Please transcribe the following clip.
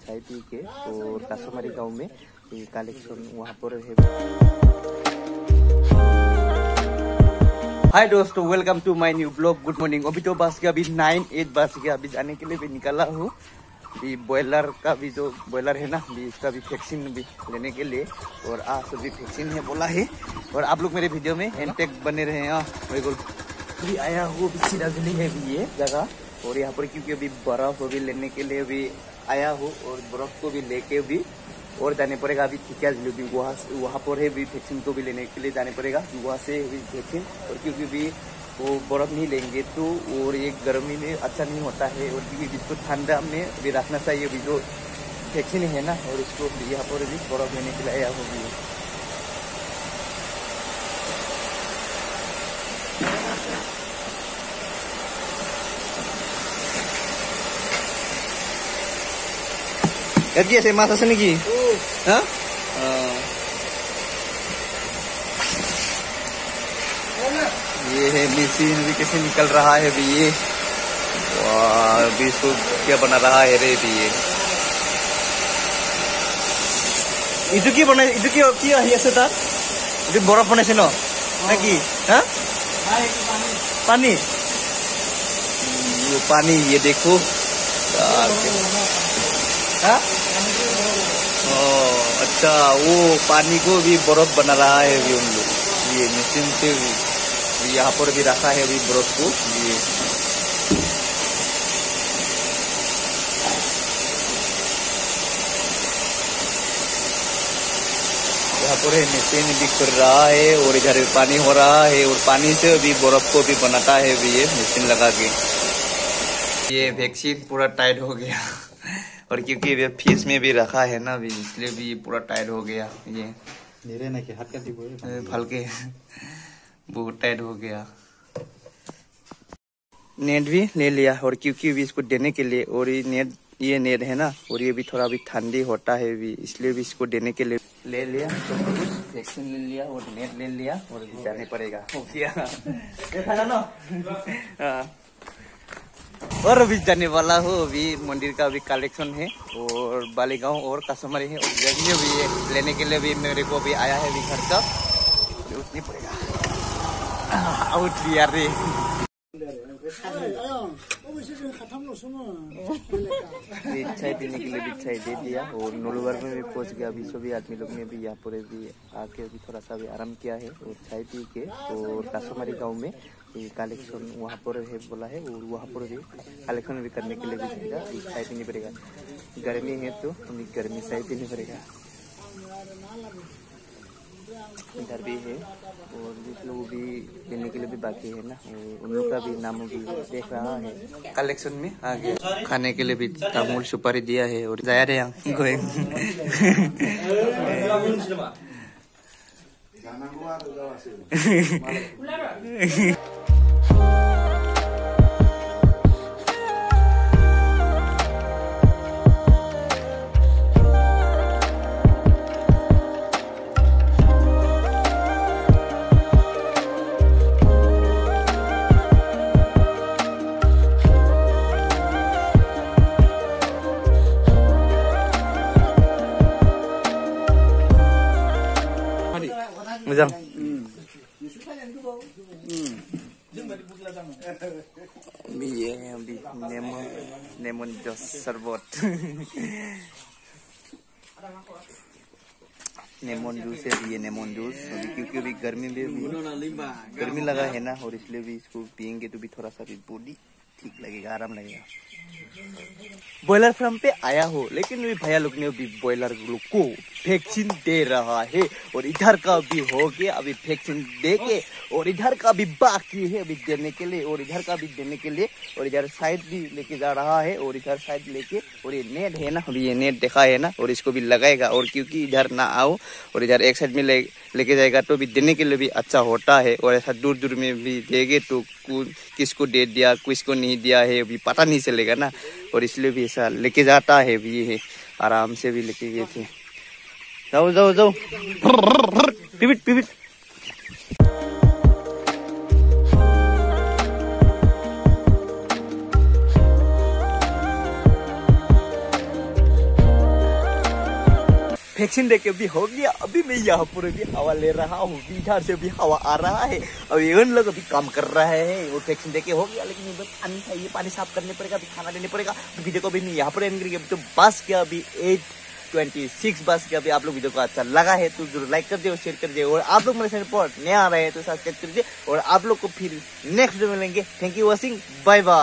चाय पी के और कासोमारी गांव में कलेक्शन वहाँ पर है। हाय दोस्तों, welcome to my new blog. Good morning. अभी तो बस गया, अभी 9-8 बज गया। अभी जाने के लिए भी निकला हूँ। अभी बॉयलर का भी जो बॉयलर है ना, अभी इसका भी वैक्सीन भी लेने के लिए, और आज भी वैक्सीन है बोला है। और आप लोग मेरे वीडियो में एंटेक बने रहे हैं। अभी आया हूँ, सीधा गली है अभी ये जगह, और यहाँ पर क्योंकि अभी बर्फ भी लेने के लिए भी आया हूँ, और बर्फ को भी लेके भी और जाने पड़ेगा। अभी ठीक भी वहाँ पर है भी वैक्सीन को भी लेने के लिए जाने पड़ेगा, वहाँ से भी वैक्सीन। और क्योंकि भी वो बर्फ नहीं लेंगे तो और ये गर्मी में अच्छा नहीं होता है, और क्योंकि इसको ठंडा में भी रखना चाहिए अभी जो वैक्सीन है ना, और इसको यहाँ पर भी बर्फ लेने के लिए आया होगी। ऐसे मासा से नहीं हाँ? ये है मशीन भी कैसे निकल रहा है अभी ये। अभी इसको क्या बना रहा है रे अभी ये। इधर की बना, इधर की क्या है ऐसे था, इधर बर्फ बने नो ना कि हाँ पानी, वो पानी ये देखो हाँ? अच्छा, वो पानी को भी बर्फ बना रहा है अभी उन लोग। ये मशीन से यहाँ पर भी रखा है अभी बर्फ को। ये यहाँ पर है मशीन भी कर रहा है, और इधर पानी हो रहा है, और पानी से अभी बर्फ को भी बनाता है अभी ये मशीन लगा के। ये वैक्सीन पूरा टाइट हो गया और क्योंकि वे फीस में भी रखा है ना अभी, इसलिए भी पूरा टाइट हो गया। ये धीरे ना कि हाथ का दी हल्के बहुत टाइट हो गया। नेट भी ले लिया, और क्योंकि भी इसको देने के लिए, और ये नेट है ना, और ये भी थोड़ा भी ठंडी होता है भी, इसलिए भी इसको देने के लिए ले लिया। तो कुछ वैक्सीन ले लिया और नेट ले लिया, और जाने पड़ेगा हो गया देखा ना ना। और अभी जाने वाला हूँ। अभी मंदिर का भी कलेक्शन है, और बालीगांव और कासोमारी है, और जगह भी है लेने के लिए भी मेरे को भी आया है अभी घर का, उठनी पड़ेगा आउट भी यार रे। चाय पीने के लिए भी चाय दे दिया, और नोलवर में भी पहुंच गया। अभी सभी आदमी लोग ने भी यहाँ पर भी आके अभी थोड़ा सा भी आराम किया है, और चाय पी के और कासोमारी गांव में कलेक्शन वहाँ पर है बोला है, और वहाँ पर भी कलेक्शन भी करने के लिए भी जाएगा। चाय पीनी पड़ेगा, गर्मी है तो हमें गर्मी चाय पीनी पड़ेगा। इधर भी है, और जिस लोग भी लेने के लिए भी बाकी है ना, उन लोग का भी नाम भी देख रहा है। कलेक्शन में आ गया, खाने के लिए भी तामुल सुपारी दिया है, और जाया रे मोजां ये अभी लेमन जूस शरबत लेमन जूस है ये लेमन जूस। अभी क्योंकि अभी गर्मी लगा है ना, और इसलिए भी इसको पियेंगे तो भी थोड़ा सा भी बॉडी ठीक लगेगा, आराम लगेगा। बॉयलर फार्म पे आया हो, लेकिन अभी भैया लोग ने अभी बॉयलर लोग को वैक्सीन दे रहा है, और इधर का भी हो गया अभी वैक्सीन दे के, और इधर का भी बाकी है अभी देने के लिए, और इधर का भी देने के लिए, और इधर साइड भी लेके जा रहा है, और इधर साइड लेके, और ये नेट है ना, अभी ये नेट देखा है ना, और इसको भी लगाएगा। और क्योंकि इधर ना आओ, और इधर एक साइड में लेके जाएगा तो भी देने के लिए भी अच्छा होता है, और ऐसा दूर दूर में भी देंगे तो किसको दे दिया किसको नहीं दिया है अभी पता नहीं चलेगा ना, और इसलिए भी ऐसा लेके जाता है भी। ये है आराम से भी लेके गए थे। जाओ जाओ जाओ पिविट पिविट। वैक्सीन देके भी हो गया। अभी मैं यहाँ पर भी हवा ले रहा हूँ, इधर से भी हवा आ रहा है। अब ये लोग अभी काम कर रहा है, वो वैक्सीन देके हो गया। लेकिन पानी चाहिए, पानी साफ करने पड़ेगा, अभी खाना देने पड़ेगा। वीडियो को भी मैं यहाँ पर एंड करेंगे। तो बस क्या अभी 8:26 बस के। अभी आप लोग वीडियो को अच्छा लगा है तो जरूर लाइक कर दे और शेयर कर दे। और आप लोग मेरे चैनल पर नया आ रहे हैं तो सब्सक्राइब कर दे। और आप लोग को फिर नेक्स्ट वीडियो में मिलेंगे। Thank you watching, bye bye.